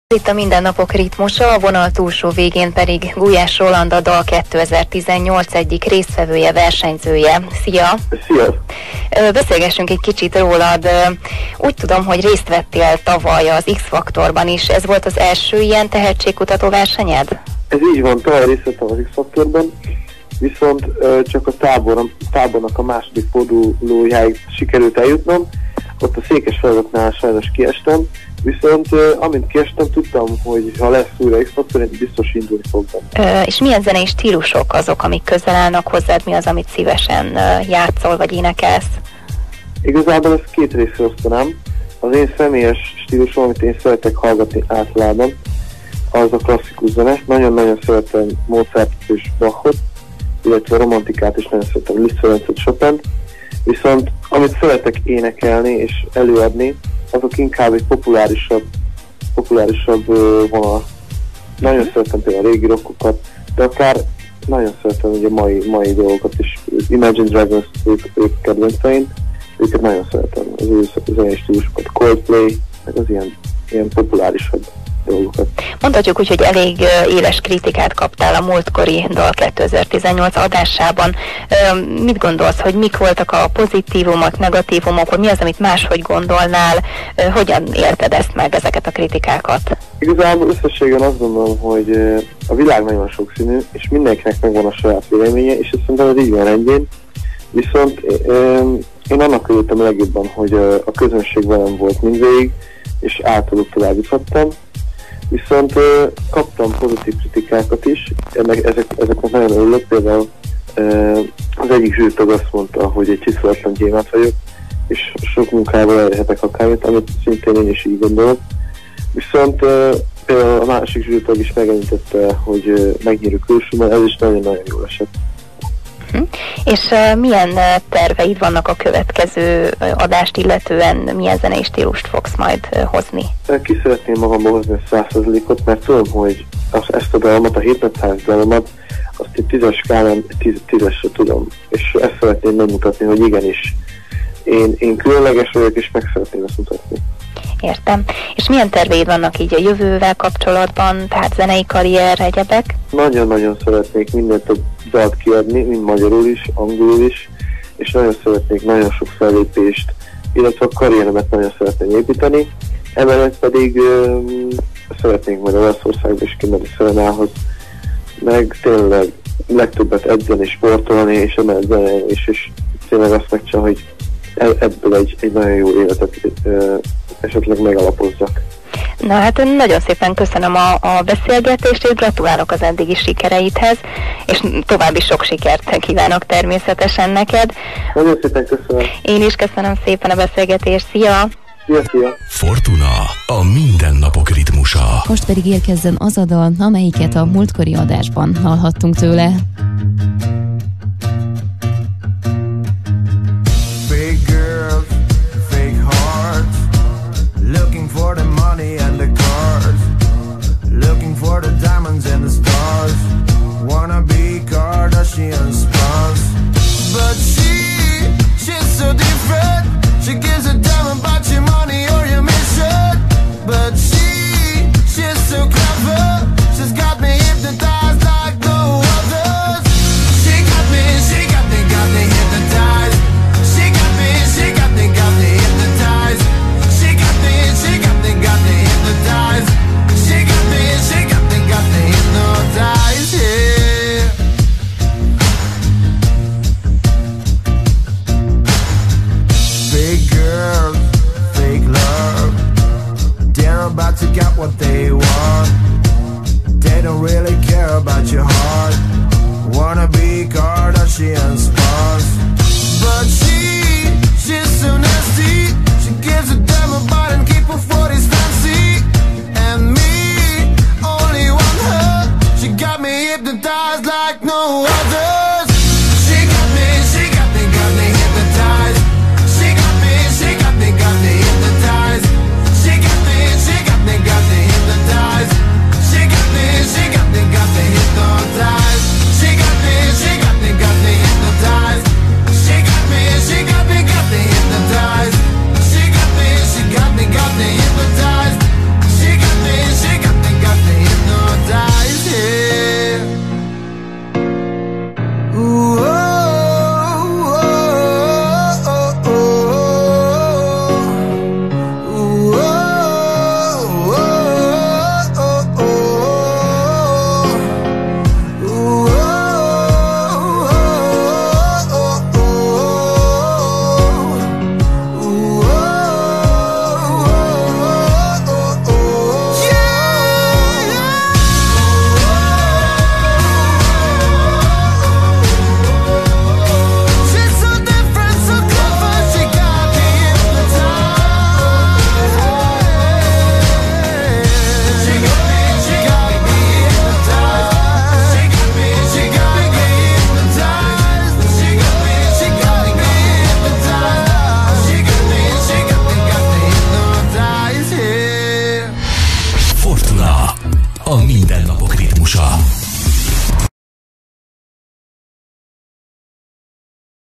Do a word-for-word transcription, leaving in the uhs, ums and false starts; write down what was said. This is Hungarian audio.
Itt a mindennapok ritmusa, a vonal túlsó végén pedig Gulyás Roland, a dal kétezer-tizennyolc egyik résztvevője, versenyzője. Szia! Szia! Beszélgessünk egy kicsit rólad. Úgy tudom, hogy részt vettél tavaly az X-faktorban is. Ez volt az első ilyen tehetségkutató versenyed? Ez így van, tavaly részt vettem az X-faktorban, viszont csak a tábor, tábornak a második fordulójáig sikerült eljutnom. Ott a székes feladatnál sajnos kiestem, viszont uh, amint kiestem, tudtam, hogy ha lesz újra X-faktor, én biztos indulni fogom. Ö, és milyen zenei stílusok azok, amik közel állnak hozzád? Mi az, amit szívesen uh, játszol vagy énekelsz? Igazából ezt két részre osztanám. Az én személyes stílusom, amit én szeretek hallgatni általában, az a klasszikus zene. Nagyon-nagyon szeretem Mozartot és Bachot, illetve a romantikát is nagyon szeretem, Liszt Ferencet, Chopint. Viszont amit szeretek énekelni és előadni, azok inkább egy populárisabb, populárisabb vonal. Nagyon szeretem például a régi rockokat, de akár nagyon szeretem ugye a mai, mai dolgokat is. Imagine Dragons, ők, ők kedvenceim, őket nagyon szeretem, az ő zenei stílusokat, Coldplay, meg az ilyen, ilyen populárisabb dolgokat. Mondhatjuk úgy, hogy elég éles kritikát kaptál a múltkori dal kétezer-tizennyolc adásában. Mit gondolsz, hogy mik voltak a pozitívumok, negatívumok, hogy mi az, amit máshogy gondolnál? Hogyan élted ezt meg, ezeket a kritikákat? Igazából összességében azt gondolom, hogy a világ nagyon sokszínű, és mindenkinek megvan a saját véleménye, és ezt szerintem ez így van rendjén. Viszont én annak örültem legjobban, hogy a közönség velem volt mindvégig, és általuk továbbíthattam. Viszont uh, kaptam pozitív kritikákat is, ennek, ezek, ezeknek nagyon örülök, például uh, az egyik zsűritag azt mondta, hogy egy csiszolatlan gyémánt vagyok, és sok munkával elérhetek akármit, amit szintén én is így gondolok. Viszont uh, például a másik zsűritag is megemlítette, hogy uh, megnyírő külsőben, ez is nagyon-nagyon jól esett. Hm. És uh, milyen uh, terveid vannak a következő uh, adást illetően, milyen zenei stílust fogsz majd uh, hozni? Ki szeretném magamba hozni a száz százalékot, mert tudom, hogy az, ezt a dalmat, a hétszáz dalmat, azt egy tízes skálán tíz, tízesre tudom. És ezt szeretném megmutatni, hogy igenis, én, én különleges vagyok, és meg szeretném ezt mutatni. Értem. És milyen terveid vannak így a jövővel kapcsolatban, tehát zenei karrier, egyebek? Nagyon-nagyon szeretnék mindent a dalt kiadni, mind magyarul is, angolul is, és nagyon szeretnék nagyon sok fellépést, illetve a karrieremet nagyon szeretném építeni. Emellett pedig um, szeretnék majd Olaszországba is kimenni Szerenához, meg tényleg legtöbbet edzeni, sportolni, és emellett zenélni is, és tényleg azt megcsinálni, hogy ebből egy, egy nagyon jó életet uh, esetleg megalapozzak. Na hát nagyon szépen köszönöm a, a beszélgetést, és gratulálok az eddigi sikereidhez, és további sok sikert kívánok természetesen neked. Nagyon szépen köszönöm. Én is köszönöm szépen a beszélgetést. Szia! Szia, szia! Fortuna, a mindennapok ritmusa. Most pedig érkezzen az a dal, amelyiket a múltkori adásban hallhattunk tőle. For the money and the cars, looking for the diamonds and the stars. Wanna be Kardashian spouse, but she, she's so different. She gives a damn about your money or your mission. But she, she's so clever. She's got me hypnotized like no others. She got me, she got me, got me hypnotized. She got me, she got me, got me hypnotized. She got me, she got me, got me hypnotized. She got me, she got me, got me hypnotized, yeah. Fake girls, fake love. They're about to get what they want. They don't really care about your heart. Wanna be Kardashian spouse, but she, she's so nasty. She gives a damn about and keep her forties fancy. And me, only want her. She got me hypnotized like no others. She got me, she got me, got me hypnotized. She got me, she got me, got me hypnotized. She got me, she got me, got me hypnotized. She got me, she got me, got me hypnotized. She got me, she got me, got me hypnotized. She got me, she got me, got me hypnotized. She got me, she got me, got me a mindennapok ritmusa.